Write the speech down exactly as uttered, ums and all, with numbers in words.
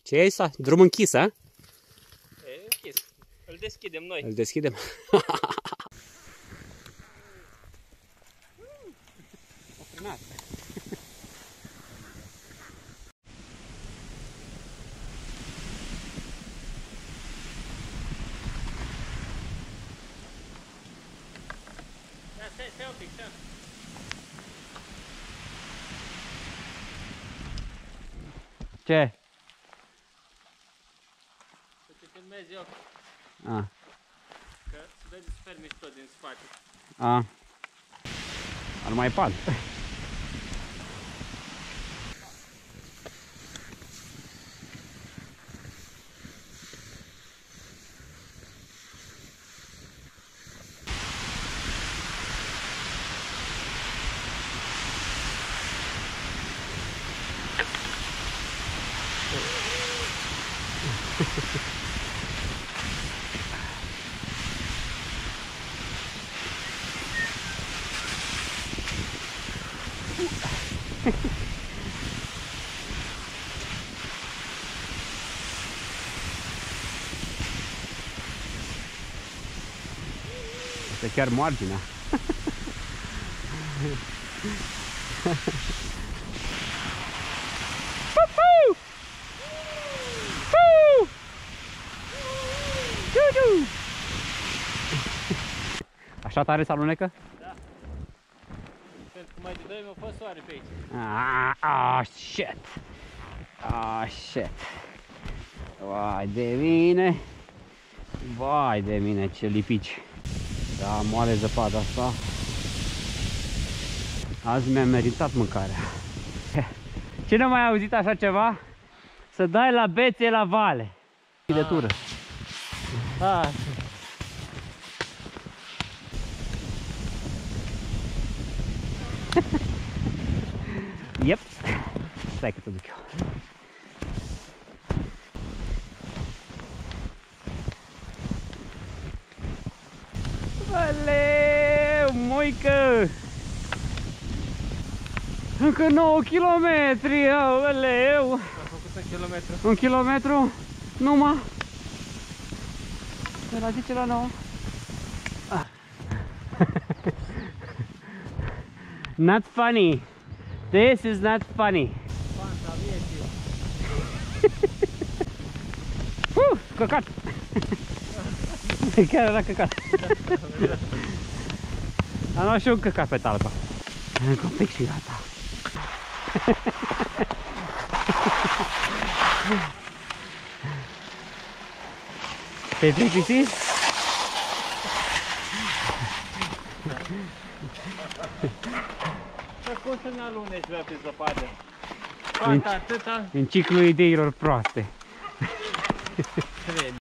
Ce e asta? Drum închis, a? E închis. Îl deschidem noi. Îl deschidem. A frânat. Da, stai, stai un pic, stai. Ce? Să te filmez eu, A. că se vede super mișto din spate. A. Ar mai pan. Asta e chiar marginea. Așa tare se alunecă? Da. Pentru că mai de doi mi-a fost soare pe aici. Ah, ah, shit. Ah, shit. Vai de mine. Vai de mine, ce lipici. Da, moare zăpada asta. Azi mi-am meritat mâncarea. Cine mai a auzit așa ceva? Să dai la bețe la vale. De tură. Ah. Yep. Stai că te duc eu. Aleu, moică! Încă nouă kilometri, aleu! Am făcut un kilometru. Un kilometru? Numai? De la zece la nouă? Ah. Not funny. This is not funny. Fanta vieții. Uh, căcat! Chiar era căcat. Am luat și un căcat pe talpa. Încă un pic și gata. Te-ai plictisit? Cum să ne aluneci la pe zăpadă? Fanta atâta. În ciclul ideilor proaste.